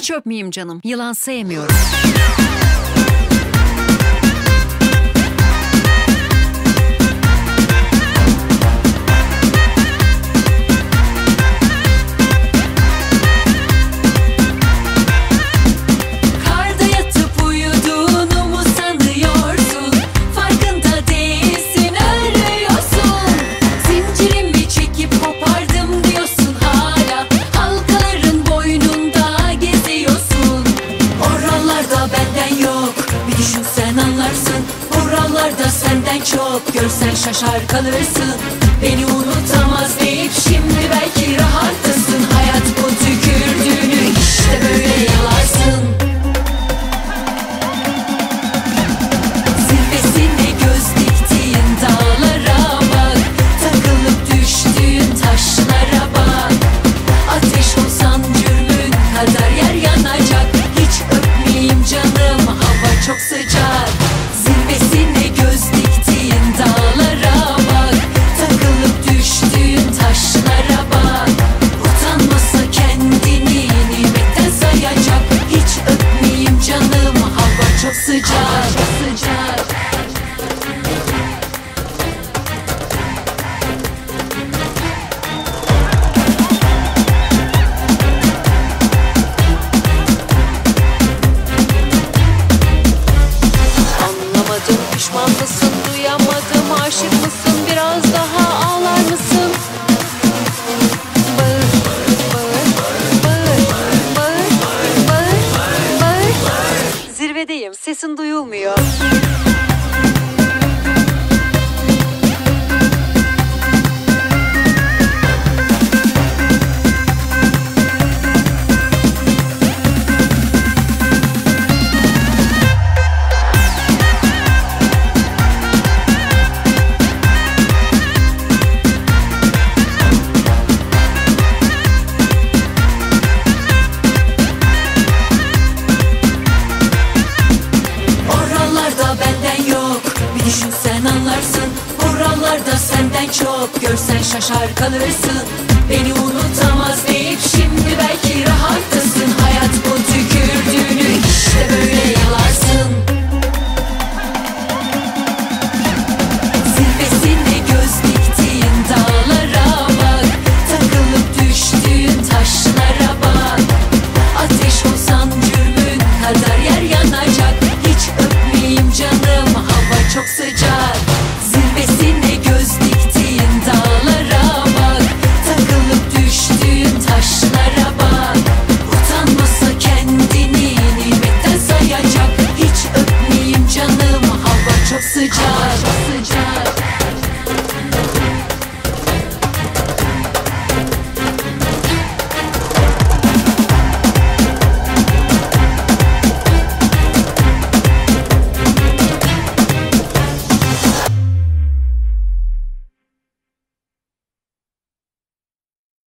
Hiç öpmeyeyim canım. Yılan sevmiyorum. Buralarda senden çok görsen şaşar kalırsın. Beni unutamaz deyip şimdi belki rahattasın. Hayat bu tükürdüğünü işte böyle yalarsın. Zirvesine göz diktiğin dağlara bak, takılıp düştüğün taşlara bak. Ateş olsan cürmün kadar yer yanacak. Hiç öpmeyeyim canım, hava çok sıcak. Zirvesine göz diktiğin dağlara bak, takılıp düştüğün taşlara bak. Utanmasa kendini nimetten sayacak. Hiç öpmeyeyim canım, hava çok sıcak, sıcak. Pişman mısın, duyamadım, aşık mısın, biraz daha ağlar mısın? Bağır, bağır, bağır, bağır, bağır, bağır. Zirvedeyim, sesin duyulmuyor. Sen anlarsın, buralarda senden çok görsen şaşar kalırsın. Beni unutamaz deyip şimdi